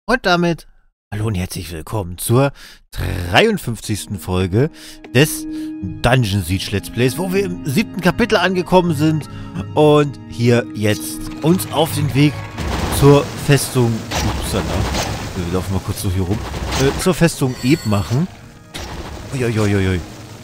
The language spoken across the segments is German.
Und damit hallo und herzlich willkommen zur 53. Folge des Dungeon Siege Let's Plays, wo wir im 7. Kapitel angekommen sind und hier jetzt uns auf den Weg zur Festung, wir laufen mal kurz so hier rum, zur Festung Eb machen. Uiuiuiui.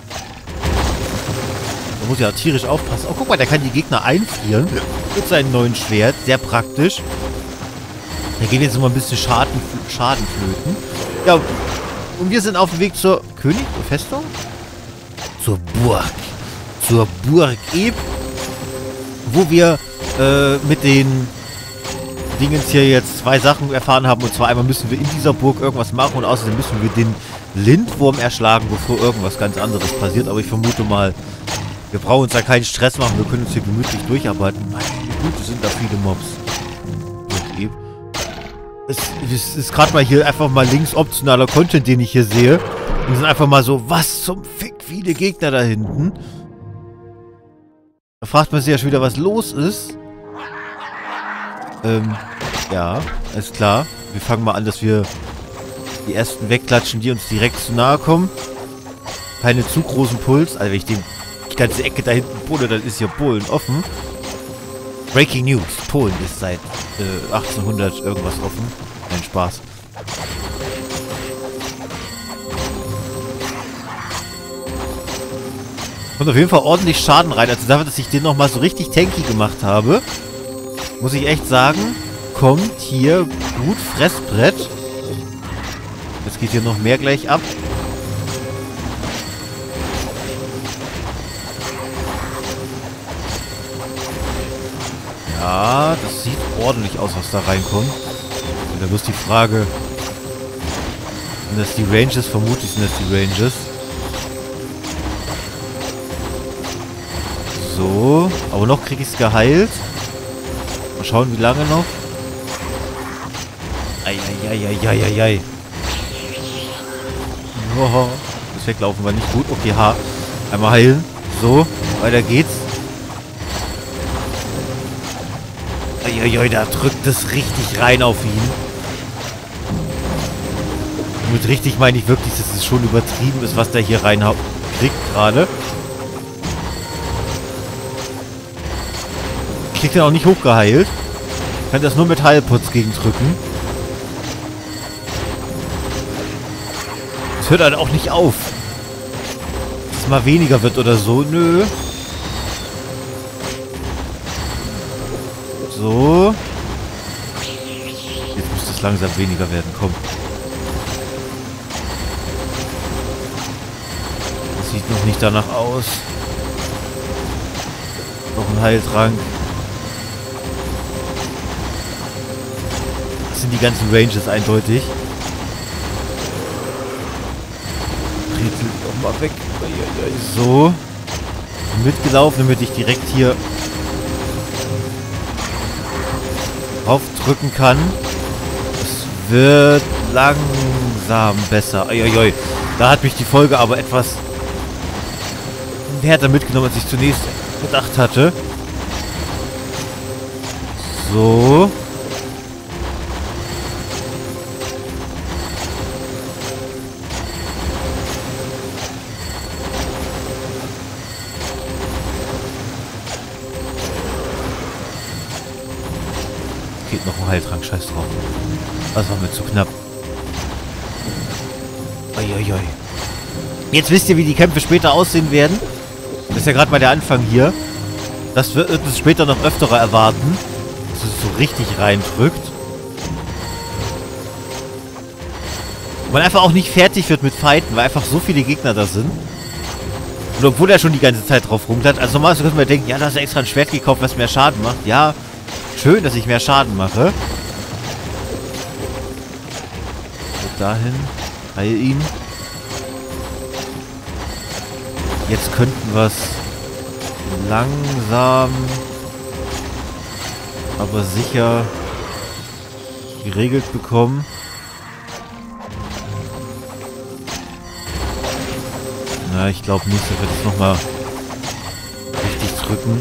Da muss ja tierisch aufpassen. Oh, guck mal, der kann die Gegner einfrieren mit seinem neuen Schwert. Sehr praktisch. Da geht jetzt noch mal ein bisschen Schaden flöten. Ja, und wir sind auf dem Weg zur Festung? Zur Burg. Zur Burg Eb. Wo wir mit den Dingens hier jetzt zwei Sachen erfahren haben. Und zwar einmal müssen wir in dieser Burg irgendwas machen. Und außerdem müssen wir den Lindwurm erschlagen, bevor irgendwas ganz anderes passiert. Aber ich vermute mal, wir brauchen uns da keinen Stress machen. Wir können uns hier gemütlich durcharbeiten. Meine Güte, sind da viele Mobs. Burg Eb. Es ist gerade mal hier einfach mal links optionaler Content, den ich hier sehe. Und es sind einfach mal so, was zum Fick, viele Gegner da hinten. Da fragt man sich ja schon wieder, was los ist. Ja, ist klar. Wir fangen mal an, dass wir die ersten wegklatschen, die uns direkt zu nahe kommen. Keine zu großen Puls. Also wenn ich die ganze Ecke da hinten pole, dann ist hier Polen offen. Breaking News. Polen ist seit 1800 irgendwas offen. Kein Spaß. Kommt auf jeden Fall ordentlich Schaden rein. Also dafür, dass ich den nochmal so richtig tanky gemacht habe, muss ich echt sagen, kommt hier gut Fressbrett. Jetzt geht hier noch mehr gleich ab. Ja, das sieht ordentlich aus, was da reinkommt. Und da ist die Frage, sind das die Ranges? Vermutlich sind das die Ranges. So, aber noch kriege ich es geheilt. Mal schauen, wie lange noch. Eieieiei. Oh, das Weglaufen war nicht gut. Okay, einmal heilen. So, weiter geht's. Eieiei, da drückt es richtig rein auf ihn. Mit richtig meine ich wirklich, dass es schon übertrieben ist, was der hier rein kriegt gerade. Kriegt er auch nicht hochgeheilt. Kann das nur mit Heilputz gegendrücken. Es hört halt auch nicht auf. Dass es mal weniger wird oder so. Nö. So. Jetzt müsste es langsam weniger werden. Komm. Das sieht noch nicht danach aus. Noch ein Heiltrank. Das sind die ganzen Ranges eindeutig. Rätsel doch mal weg. So. Mitgelaufen, damit ich direkt hier aufdrücken kann. Es wird langsam besser. Eieiei. Da hat mich die Folge aber etwas härter mitgenommen, als ich zunächst gedacht hatte. So. Geht noch ein Heiltrank, scheiß drauf. Das war mir zu knapp. Eieiei. Jetzt wisst ihr, wie die Kämpfe später aussehen werden. Das ist ja gerade mal der Anfang hier. Das wird es später noch öfterer erwarten. Dass es so richtig reindrückt. Man einfach auch nicht fertig wird mit Fighten, weil einfach so viele Gegner da sind. Und obwohl er schon die ganze Zeit drauf rumklettert. Also normalerweise könnte man denken, ja, da hast du extra ein Schwert gekauft, was mehr Schaden macht. Ja, schön, dass ich mehr Schaden mache. So, dahin. Heil ihn. Jetzt könnten wir es langsam, aber sicher geregelt bekommen. Na, ich glaube nicht, dass wir das nochmal richtig drücken.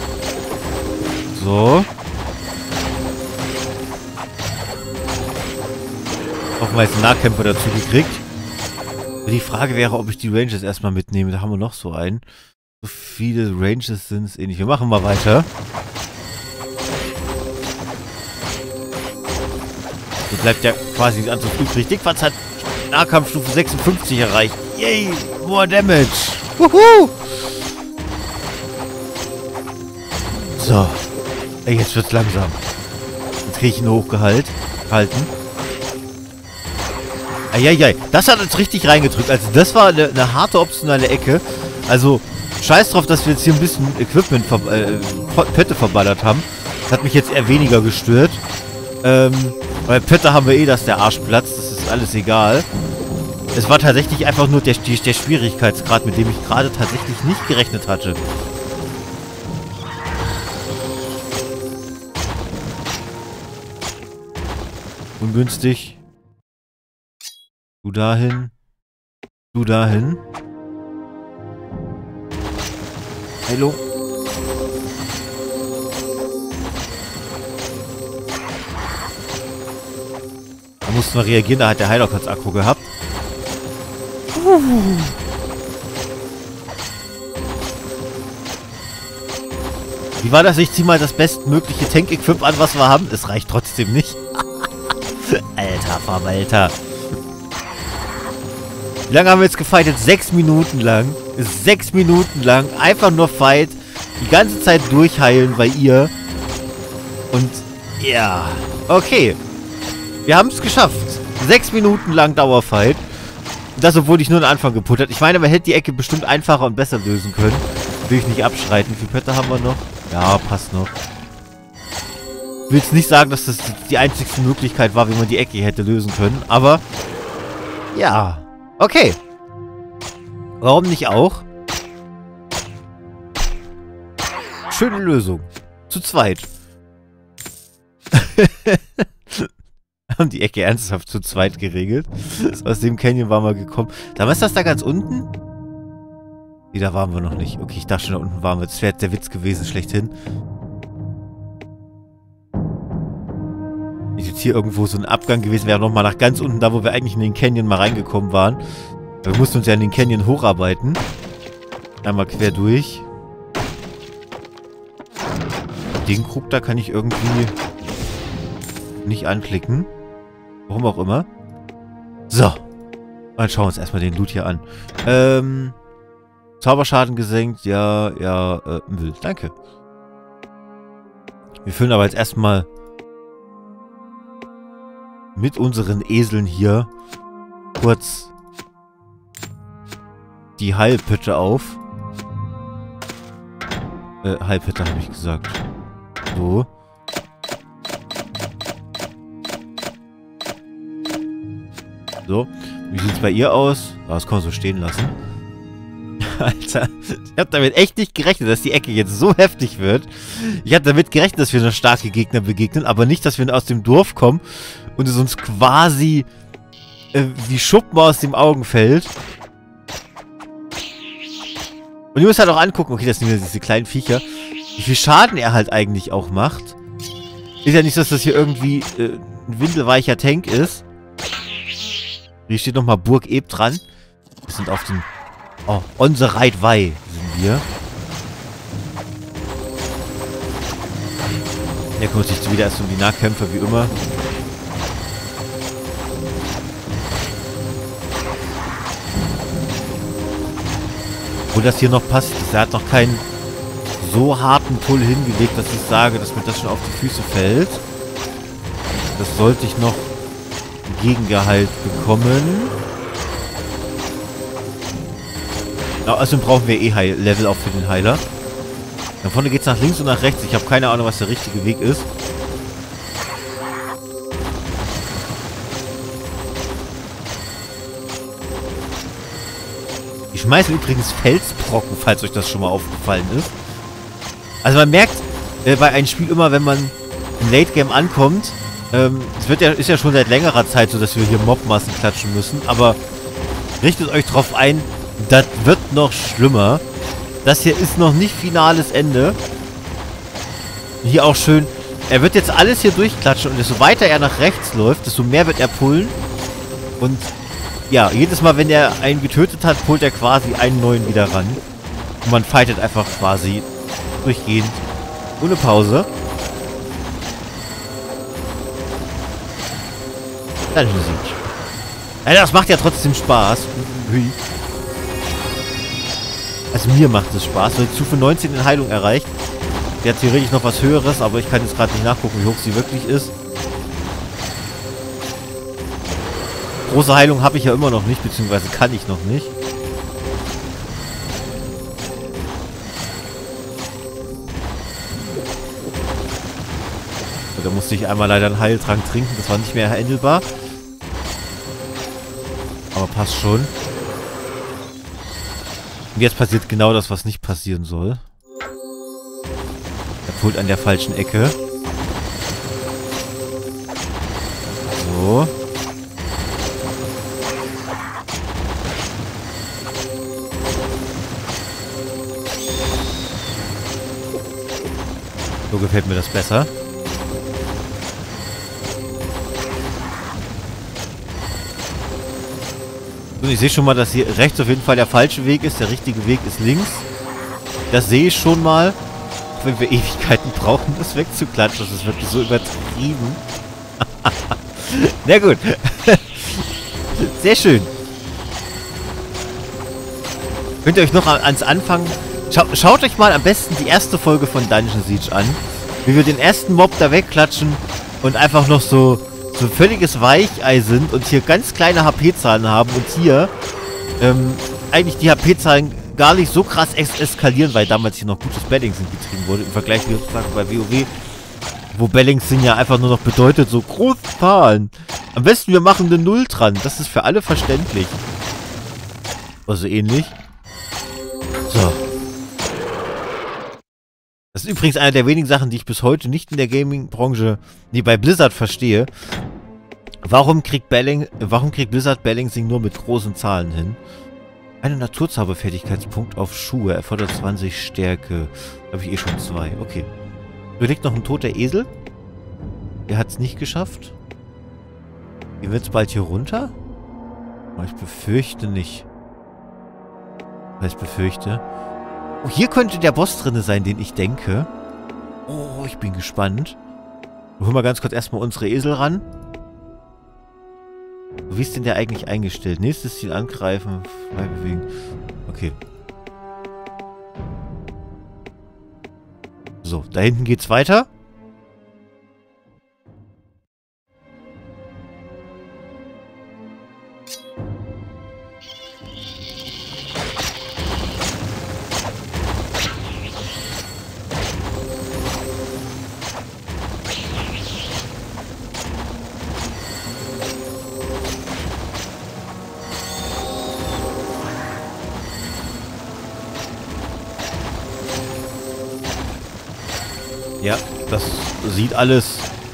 So. haben wir jetzt einen Nahkämpfer dazu gekriegt. Die Frage wäre, ob ich die Ranges erstmal mitnehme. Da haben wir noch so einen. So viele Ranges sind es eh nicht. Wir machen mal weiter. So bleibt ja quasi nichts anderes übrig. Dickfatz hat Nahkampfstufe 56 erreicht. Yay! More Damage! Wuhu! So. Ey, jetzt wird's langsam. Jetzt kriege ich ihn hochgehalten. Eieiei. Das hat uns richtig reingedrückt. Also das war eine harte, optionale Ecke. Also, scheiß drauf, dass wir jetzt hier ein bisschen Equipment, Pötte verballert haben. Das hat mich jetzt eher weniger gestört. Weil Pötte haben wir eh, dass der Arsch platzt. Das ist alles egal. Es war tatsächlich einfach nur der Schwierigkeitsgrad, mit dem ich gerade tatsächlich nicht gerechnet hatte. Ungünstig. Du dahin. Du dahin. Hallo. Da mussten wir reagieren, da hat der Heiler kurz Akku gehabt. Wie war das? Ich zieh mal das bestmögliche Tank-Equip an, was wir haben. Es reicht trotzdem nicht. Alter Verwalter. Wie lange haben wir jetzt gefightet? 6 Minuten lang. 6 Minuten lang. Einfach nur Fight. Die ganze Zeit durchheilen bei ihr. Und ja. Okay. Wir haben es geschafft. 6 Minuten lang Dauerfight. Das, obwohl ich nur den Anfang geputtert. Ich meine, man hätte die Ecke bestimmt einfacher und besser lösen können. Will ich nicht abschreiten. Wie viele Pötte haben wir noch? Ja, passt noch. Ich will jetzt nicht sagen, dass das die einzigste Möglichkeit war, wie man die Ecke hätte lösen können. Aber, ja. Okay. Warum nicht auch? Schöne Lösung. Zu zweit. Haben die Ecke ernsthaft zu zweit geregelt. Aus dem Canyon waren wir gekommen. Da ist das da ganz unten? Nee, da waren wir noch nicht. Okay, ich dachte schon, da unten waren wir. Das wäre jetzt der Witz gewesen, schlechthin. Wenn jetzt hier irgendwo so ein Abgang gewesen wäre, nochmal nach ganz unten, da wo wir eigentlich in den Canyon mal reingekommen waren. Wir mussten uns ja in den Canyon hocharbeiten. Einmal quer durch. Den Krug da kann ich irgendwie nicht anklicken. Warum auch immer. So. Dann schauen wir uns erstmal den Loot hier an. Zauberschaden gesenkt. Ja, Müll. Danke. Wir füllen aber jetzt erstmal mit unseren Eseln hier kurz die Heilpötte auf. Heilpötte habe ich gesagt. So. So. Wie sieht es bei ihr aus? Oh, das kann man so stehen lassen. Alter, ich habe damit echt nicht gerechnet, dass die Ecke jetzt so heftig wird. Ich habe damit gerechnet, dass wir so starke Gegner begegnen, aber nicht, dass wir aus dem Dorf kommen und es uns quasi wie Schuppen aus dem Augen fällt. Und ihr müsst halt auch angucken, okay, das sind diese kleinen Viecher, wie viel Schaden er halt eigentlich auch macht. Ist ja nicht so, dass das hier irgendwie ein windelweicher Tank ist. Hier steht nochmal Burg Eb dran. Wir sind auf dem... Oh, on the right way sind wir. Der kümmert sich wieder erst um die Nahkämpfer, wie immer. Wo das hier noch passt, er hat noch keinen so harten Pull hingelegt, dass ich sage, dass mir das schon auf die Füße fällt. Das sollte ich noch Gegengehalt bekommen. Ja, außerdem brauchen wir eh Level auch für den Heiler. Da vorne geht es nach links und nach rechts. Ich habe keine Ahnung, was der richtige Weg ist. Ich schmeiße übrigens Felsbrocken, falls euch das schon mal aufgefallen ist. Also man merkt bei einem Spiel immer, wenn man im Late Game ankommt, ist ja schon seit längerer Zeit so, dass wir hier Mobmassen klatschen müssen, aber richtet euch drauf ein, das wird noch schlimmer. Das hier ist noch nicht finales Ende. Hier auch schön, er wird jetzt alles hier durchklatschen und desto weiter er nach rechts läuft, desto mehr wird er pullen. Und ja, jedes Mal, wenn er einen getötet hat, holt er quasi einen neuen wieder ran. Und man fightet einfach quasi durchgehend, ohne Pause. Dann Musik. Ja, das macht ja trotzdem Spaß. Also mir macht es Spaß. So, Stufe 19 in Heilung erreicht. Der hat theoretisch noch was Höheres, aber ich kann jetzt gerade nicht nachgucken, wie hoch sie wirklich ist. Große Heilung habe ich ja immer noch nicht, beziehungsweise kann ich noch nicht. So, da musste ich einmal leider einen Heiltrank trinken, das war nicht mehr handelbar. Aber passt schon. Und jetzt passiert genau das, was nicht passieren soll. Er pullt an der falschen Ecke. So. So gefällt mir das besser. Und ich sehe schon mal, dass hier rechts auf jeden Fall der falsche Weg ist. Der richtige Weg ist links. Das sehe ich schon mal. Auch wenn wir Ewigkeiten brauchen, das wegzuklatschen. Das ist wirklich so übertrieben. Na gut. Sehr schön. Könnt ihr euch noch ans Anfang... Schaut euch mal am besten die erste Folge von Dungeon Siege an. Wie wir den ersten Mob da wegklatschen und einfach noch so völliges Weichei sind und hier ganz kleine HP-Zahlen haben und hier eigentlich die HP-Zahlen gar nicht so krass eskalieren, weil damals hier noch gutes Balancing getrieben wurde, im Vergleich wie sozusagen bei WoW, wo Balancing ja einfach nur noch bedeutet, so große Zahlen. Am besten wir machen eine Null dran, das ist für alle verständlich. Also ähnlich. So. Das ist übrigens eine der wenigen Sachen, die ich bis heute nicht in der Gaming-Branche, nee, bei Blizzard verstehe. Warum kriegt Blizzard Balancing nur mit großen Zahlen hin? Eine Naturzauberfertigkeitspunkt auf Schuhe erfordert 20 Stärke. Da habe ich eh schon 2. Okay. Da liegt noch ein toter Esel. Der hat es nicht geschafft. Gehen wir jetzt bald hier runter? Ich befürchte nicht. Ich befürchte. Oh, hier könnte der Boss drin sein, den ich denke. Oh, ich bin gespannt. Wir holen mal ganz kurz erstmal unsere Esel ran. Wie ist denn der eigentlich eingestellt? Nächstes Ziel angreifen, frei bewegen. Okay. So, da hinten geht's weiter. Ja, das sieht alles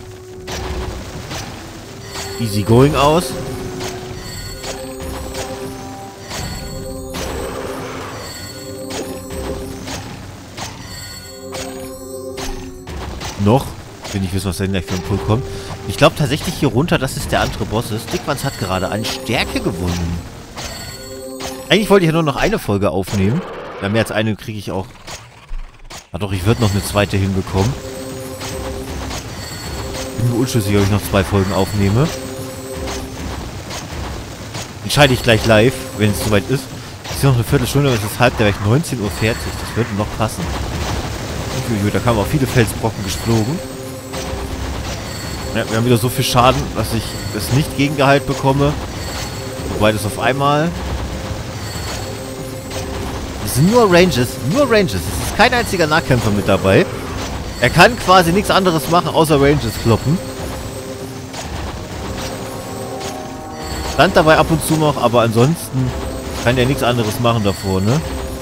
easy going aus. Noch. Ich will nicht wissen, was da gleich für ein Pull kommt. Ich glaube tatsächlich hier runter, dass es der andere Boss ist. Dickwanz hat gerade an Stärke gewonnen. Eigentlich wollte ich ja nur noch eine Folge aufnehmen. Ja, mehr als eine kriege ich auch. Ah doch, ich würde noch eine zweite hinbekommen. Ich bin mir unschlüssig, ob ich noch 2 Folgen aufnehme. Entscheide ich gleich live, wenn es soweit ist. Es ist noch eine Viertelstunde, aber es ist halb, da wäre ich 19 Uhr fertig. Das würde noch passen. Da kamen auch viele Felsbrocken geflogen. Ja, wir haben wieder so viel Schaden, dass ich es nicht gegengeheilt bekomme. Wobei das auf einmal... Das sind nur Ranges. Nur Ranges. Es ist kein einziger Nahkämpfer mit dabei. Er kann quasi nichts anderes machen, außer Ranges kloppen. Stand dabei ab und zu noch, aber ansonsten kann er nichts anderes machen davor, ne?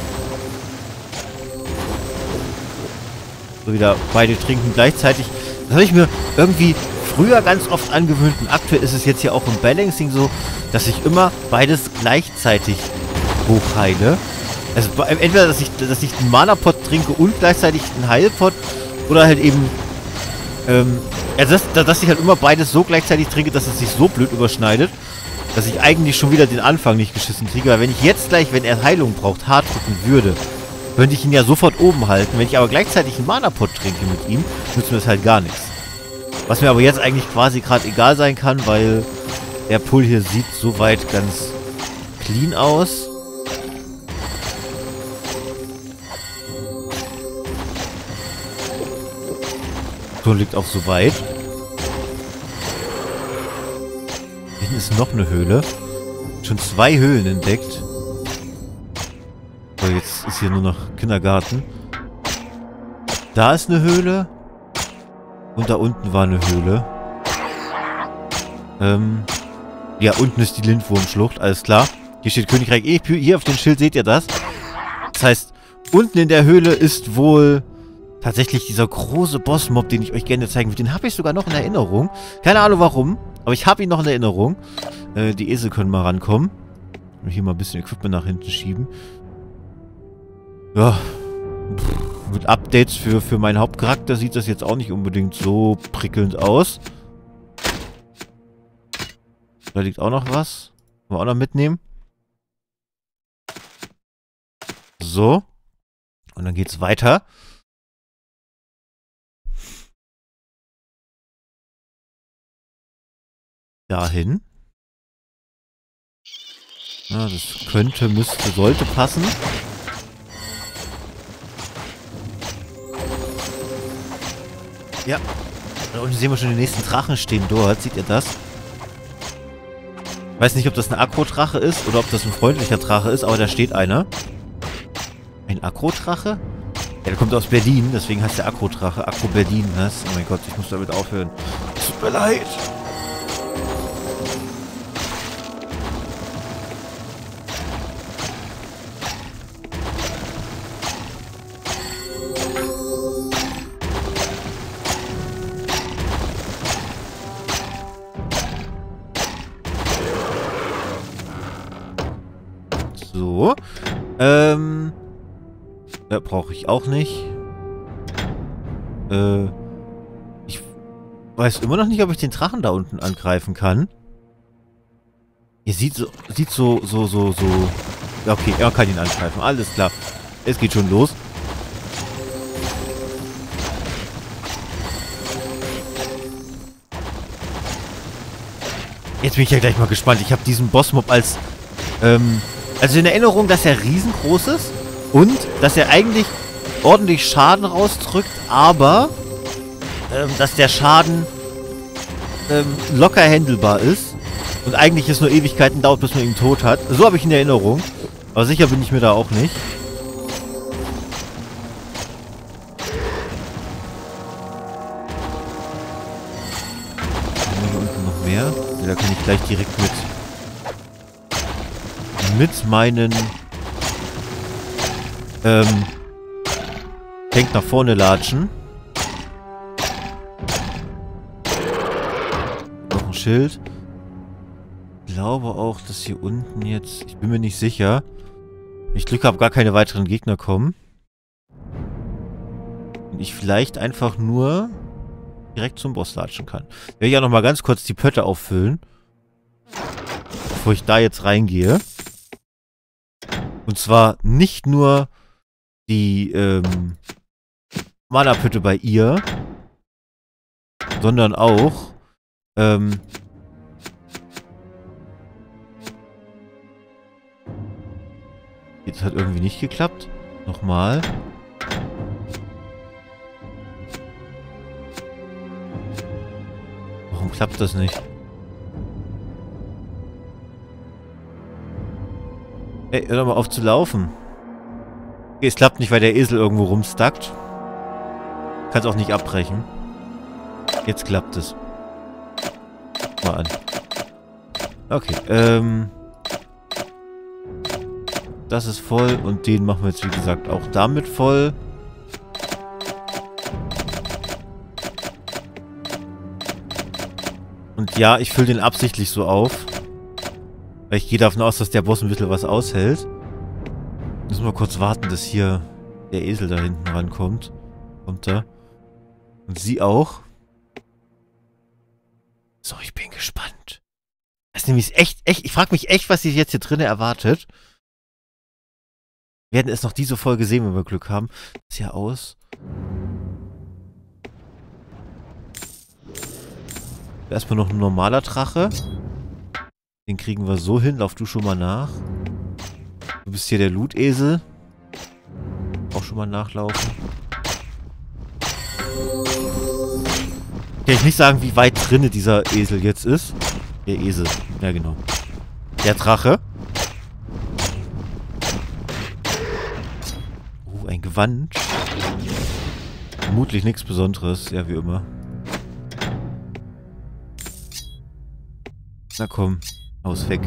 So wieder beide trinken gleichzeitig. Das habe ich mir irgendwie früher ganz oft angewöhnt und aktuell ist es jetzt hier auch im Balancing so, dass ich immer beides gleichzeitig hochheile. Also entweder, dass ich einen Mana-Pot trinke und gleichzeitig einen Heilpot oder halt eben, also dass ich halt immer beides so gleichzeitig trinke, dass es sich so blöd überschneidet. dass ich eigentlich schon wieder den Anfang nicht geschissen kriege. Weil wenn ich jetzt gleich, wenn er Heilung braucht, hart drücken würde, könnte ich ihn ja sofort oben halten. Wenn ich aber gleichzeitig einen Mana-Pot trinke mit ihm, nützt mir das halt gar nichts. Was mir aber jetzt eigentlich quasi gerade egal sein kann, weil der Pull hier sieht soweit ganz clean aus. So liegt auch soweit. Hinten ist noch eine Höhle. Schon 2 Höhlen entdeckt. So, jetzt ist hier nur noch Kindergarten. Da ist eine Höhle. Und da unten war eine Höhle. Ja, unten ist die Lindwurmschlucht, alles klar. Hier steht Königreich Epir. Hier auf dem Schild seht ihr das. Das heißt, unten in der Höhle ist wohl tatsächlich dieser große Bossmob, den ich euch gerne zeigen will. Den habe ich sogar noch in Erinnerung. Keine Ahnung warum, aber ich habe ihn noch in Erinnerung. Die Esel können mal rankommen. Hier mal ein bisschen Equipment nach hinten schieben. Ja. Mit Updates für meinen Hauptcharakter sieht das jetzt auch nicht unbedingt so prickelnd aus. Da liegt auch noch was. Können wir auch noch mitnehmen. So. Und dann geht's weiter. Dahin. Ja, das könnte, müsste, sollte passen. Ja. Da unten sehen wir schon den nächsten Drachen stehen dort. Seht ihr das? Ich weiß nicht, ob das ein Akro-Drache ist oder ob das ein freundlicher Drache ist, aber da steht einer. Ein Akro-Drache? Ja, der kommt aus Berlin, deswegen heißt der Akro-Drache. Akro-Berlin, was? Oh mein Gott, ich muss damit aufhören. Tut mir leid. So. Brauche ich auch nicht. Ich weiß immer noch nicht, ob ich den Drachen da unten angreifen kann. Ihr sieht so. Ja, okay, er kann ihn angreifen. Alles klar. Es geht schon los. Jetzt bin ich ja gleich mal gespannt. Ich habe diesen Bossmob als also in Erinnerung, dass er riesengroß ist und dass er eigentlich ordentlich Schaden rausdrückt, aber dass der Schaden locker handelbar ist und eigentlich es nur Ewigkeiten dauert, bis man ihn tot hat. So habe ich in Erinnerung. Aber sicher bin ich mir da auch nicht. Hier unten noch mehr. Ja, da kann ich gleich direkt mit meinen Tank nach vorne latschen. Noch ein Schild. Ich glaube auch, dass hier unten jetzt... Ich bin mir nicht sicher. Wenn ich Glück habe, gar keine weiteren Gegner kommen. Und ich vielleicht einfach nur direkt zum Boss latschen kann. Ich werde ja nochmal ganz kurz die Pötte auffüllen. Bevor ich da jetzt reingehe. Und zwar nicht nur die Mana-Pütte bei ihr, sondern auch jetzt hat irgendwie nicht geklappt. Nochmal. Warum klappt das nicht? Ey, hör doch mal auf zu laufen. Okay, es klappt nicht, weil der Esel irgendwo rumstackt. Kann es auch nicht abbrechen. Jetzt klappt es. Mal an. Okay, das ist voll und den machen wir jetzt, wie gesagt, auch damit voll. Und ja, ich fülle den absichtlich so auf. Weil ich gehe davon aus, dass der Boss ein bisschen was aushält. Müssen wir kurz warten, dass hier der Esel da hinten rankommt. Kommt er. Und sie auch. So, ich bin gespannt. Was weiß nämlich echt, ich frage mich echt, was sich jetzt hier drinnen erwartet. Wir werden es noch diese Folge sehen, wenn wir Glück haben. Sieht hier aus. Erstmal noch ein normaler Drache. Den kriegen wir so hin. Lauf du schon mal nach. Du bist hier der Loot-Esel. Auch schon mal nachlaufen. Kann ich nicht sagen, wie weit drinne dieser Esel jetzt ist. Der Esel. Ja, genau. Der Drache. Ein Gewand. Vermutlich nichts Besonderes. Ja, wie immer. Na komm. Haus weg.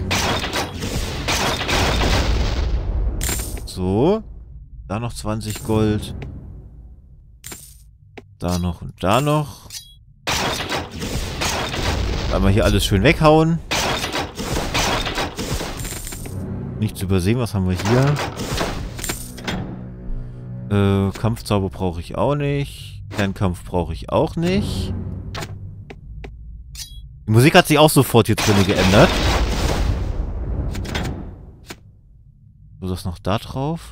So. Da noch 20 Gold. Da noch und da noch. Einmal hier alles schön weghauen. Nichts übersehen. Was haben wir hier? Kampfzauber brauche ich auch nicht. Fernkampf brauche ich auch nicht. Die Musik hat sich auch sofort hier drin geändert. So, das noch da drauf.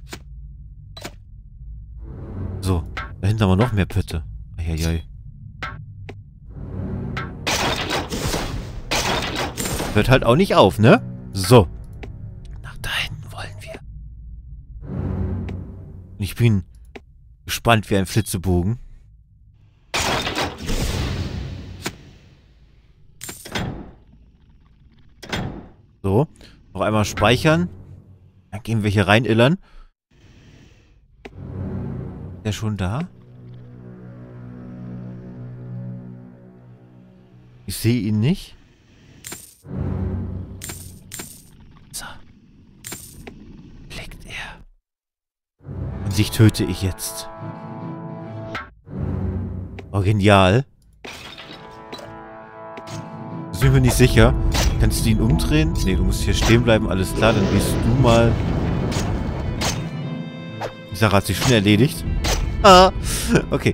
So, dahinter haben wir noch mehr Pötte. Eieiei. Hört halt auch nicht auf, ne? So. Nach da hinten wollen wir. Und ich bin gespannt wie ein Flitzebogen. So. Noch einmal speichern. Dann gehen wir hier rein, illern. Ist der schon da? Ich sehe ihn nicht. So. Blickt er. Und dich töte ich jetzt. Oh, genial. Ich bin mir nicht sicher. Kannst du ihn umdrehen? Nee, du musst hier stehen bleiben. Alles klar, dann gehst du mal. Die Sache hat sich schon erledigt. Ah, okay.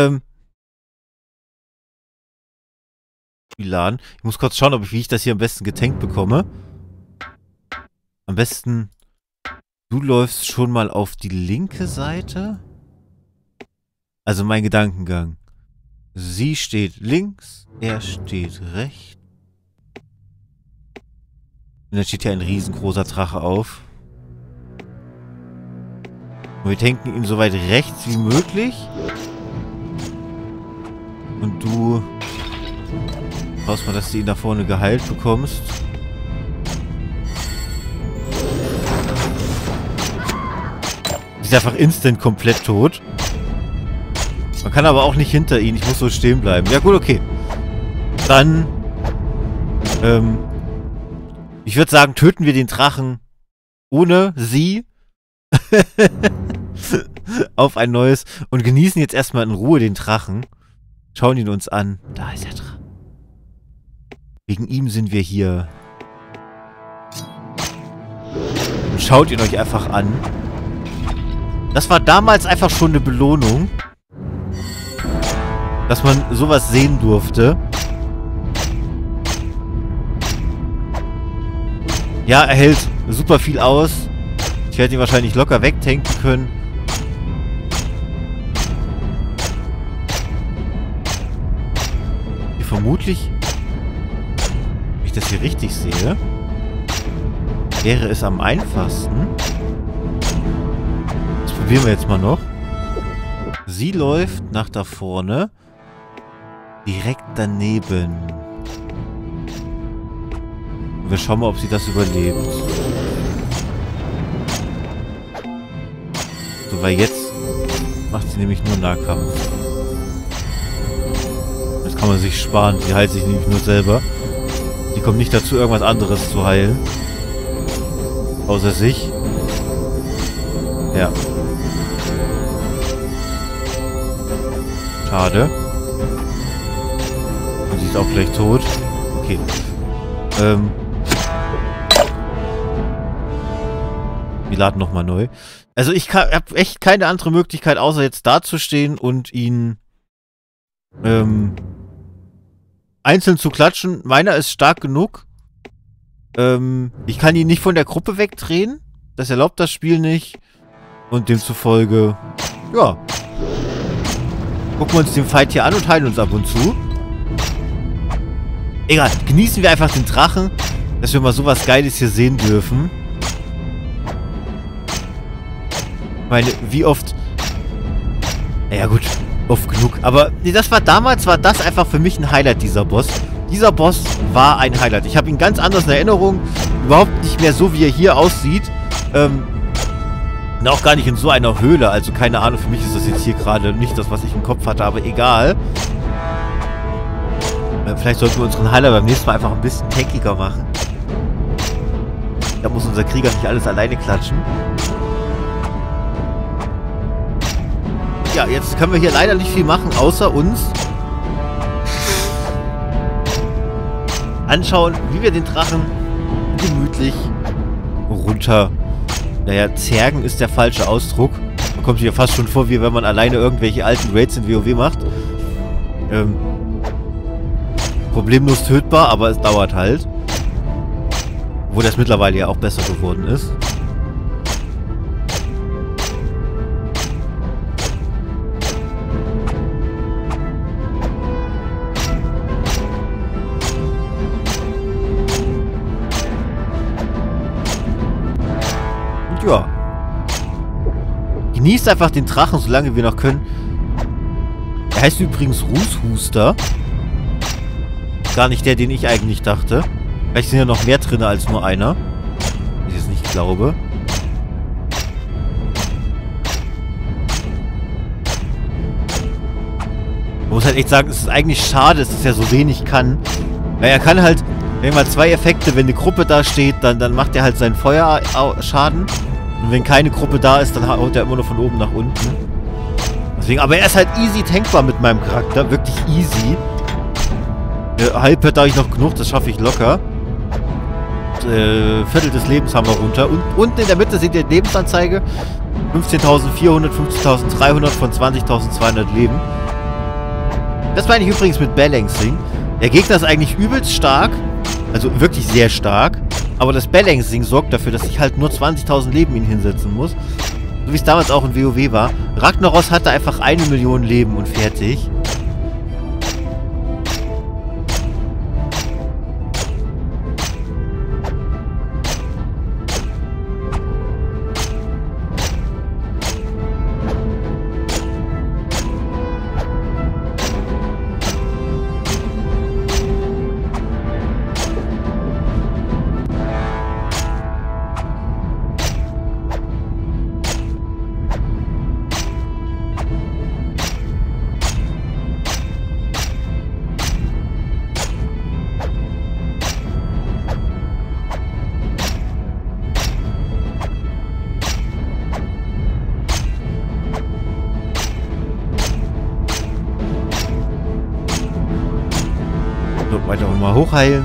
Laden. Ich muss kurz schauen, wie ich das hier am besten getankt bekomme. Am besten, du läufst schon mal auf die linke Seite. Also mein Gedankengang. Sie steht links, er steht rechts. Und dann steht hier ein riesengroßer Drache auf. Und wir tanken ihn so weit rechts wie möglich. Und du schaust mal, dass du ihn da vorne geheilt bekommst. Ist einfach instant komplett tot. Man kann aber auch nicht hinter ihn. Ich muss so stehen bleiben. Ja gut, okay. Dann, ich würde sagen, töten wir den Drachen ohne sie auf ein neues und genießen jetzt erstmal in Ruhe den Drachen. Schauen ihn uns an. Da ist der Drache. Wegen ihm sind wir hier. Und schaut ihn euch einfach an. Das war damals einfach schon eine Belohnung. Dass man sowas sehen durfte. Ja, er hält super viel aus. Ich hätte ihn wahrscheinlich locker wegtanken können. Hier vermutlich, wenn ich das hier richtig sehe, wäre es am einfachsten. Das probieren wir jetzt mal noch. Sie läuft nach da vorne. Direkt daneben. Wir schauen mal, ob sie das überlebt. So, weil jetzt macht sie nämlich nur Nahkampf. Das kann man sich sparen. Sie heilt sich nämlich nur selber. Die kommt nicht dazu, irgendwas anderes zu heilen. Außer sich. Ja. Schade. Und sie ist auch gleich tot. Okay. Wir laden nochmal neu. Also ich habe echt keine andere Möglichkeit, außer jetzt dazustehen und ihn einzeln zu klatschen. Meiner ist stark genug. Ich kann ihn nicht von der Gruppe wegdrehen. Das erlaubt das Spiel nicht. Und demzufolge, ja. Gucken wir uns den Fight hier an und heilen uns ab und zu. Egal, genießen wir einfach den Drachen, dass wir mal sowas Geiles hier sehen dürfen. Ich meine, wie oft... Ja gut, oft genug. Aber nee, das war damals, war das einfach für mich ein Highlight, dieser Boss. Dieser Boss war ein Highlight. Ich habe ihn ganz anders in Erinnerung. Überhaupt nicht mehr so, wie er hier aussieht. Und auch gar nicht in so einer Höhle. Also keine Ahnung, für mich ist das jetzt hier gerade nicht das, was ich im Kopf hatte. Aber egal. Vielleicht sollten wir unseren Heiler beim nächsten Mal einfach ein bisschen tankiger machen. Da muss unser Krieger nicht alles alleine klatschen. Ja, jetzt können wir hier leider nicht viel machen, außer uns anschauen, wie wir den Drachen gemütlich runter... Naja, zergen ist der falsche Ausdruck. Man kommt sich ja fast schon vor, wie wenn man alleine irgendwelche alten Raids in WoW macht. Problemlos tötbar, aber es dauert halt. Wo das mittlerweile ja auch besser geworden ist. Und ja. Genießt einfach den Drachen, solange wir noch können. Er heißt übrigens Rußhuster. Gar nicht der, den ich eigentlich dachte. Vielleicht sind ja noch mehr drin als nur einer. Ich es nicht glaube. Man muss halt echt sagen, es ist eigentlich schade, dass er so wenig kann. Weil er kann halt, wenn mal 2 Effekte, wenn eine Gruppe da steht, dann macht er halt seinen Feuerschaden. Und wenn keine Gruppe da ist, dann haut er immer nur von oben nach unten. Deswegen, aber er ist halt easy tankbar mit meinem Charakter. Wirklich easy. Halbpad habe ich noch genug, das schaffe ich locker. Viertel des Lebens haben wir runter. Und unten in der Mitte seht ihr die Lebensanzeige. 15.400, 15.300 von 20.200 Leben. Das meine ich übrigens mit Balancing. Der Gegner ist eigentlich übelst stark. Also wirklich sehr stark. Aber das Balancing sorgt dafür, dass ich halt nur 20.000 Leben ihn hinsetzen muss. So wie es damals auch in WoW war. Ragnaros hatte einfach 1 Million Leben und fertig. Weiter mal hochheilen.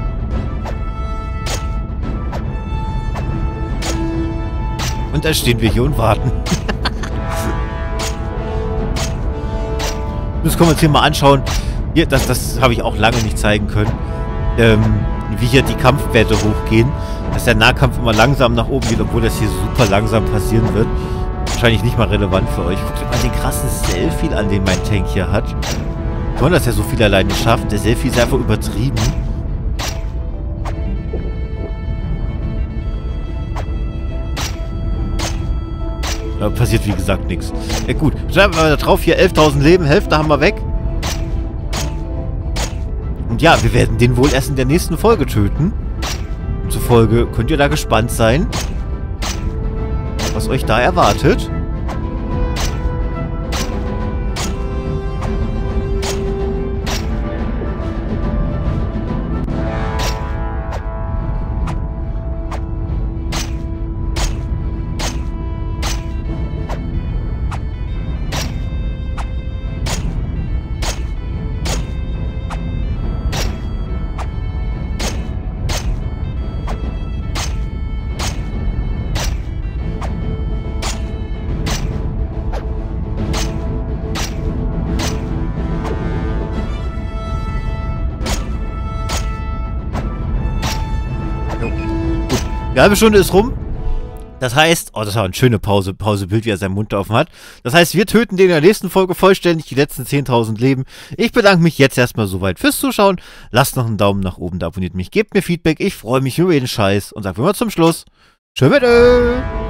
Und dann stehen wir hier und warten. Das können wir uns hier mal anschauen. Hier, das habe ich auch lange nicht zeigen können. Wie hier die Kampfwerte hochgehen. Dass der Nahkampf immer langsam nach oben geht, obwohl das hier super langsam passieren wird. Wahrscheinlich nicht mal relevant für euch. Guckt euch mal den krassen Selfie an, den mein Tank hier hat. Toll, dass er so viel alleine schafft. Der Selfie ist einfach übertrieben. Da passiert wie gesagt nichts. Ja gut, schreiben wir da drauf hier 11.000 Leben, Hälfte haben wir weg. Und ja, wir werden den wohl erst in der nächsten Folge töten. Zufolge könnt ihr da gespannt sein, was euch da erwartet. Die halbe Stunde ist rum. Das heißt, oh, das war eine schöne Pausebild, wie er seinen Mund offen hat. Das heißt, wir töten den in der nächsten Folge vollständig, die letzten 10.000 Leben. Ich bedanke mich jetzt erstmal soweit fürs Zuschauen. Lasst noch einen Daumen nach oben da, abonniert mich, gebt mir Feedback. Ich freue mich über jeden Scheiß und sag immer zum Schluss. Tschö mit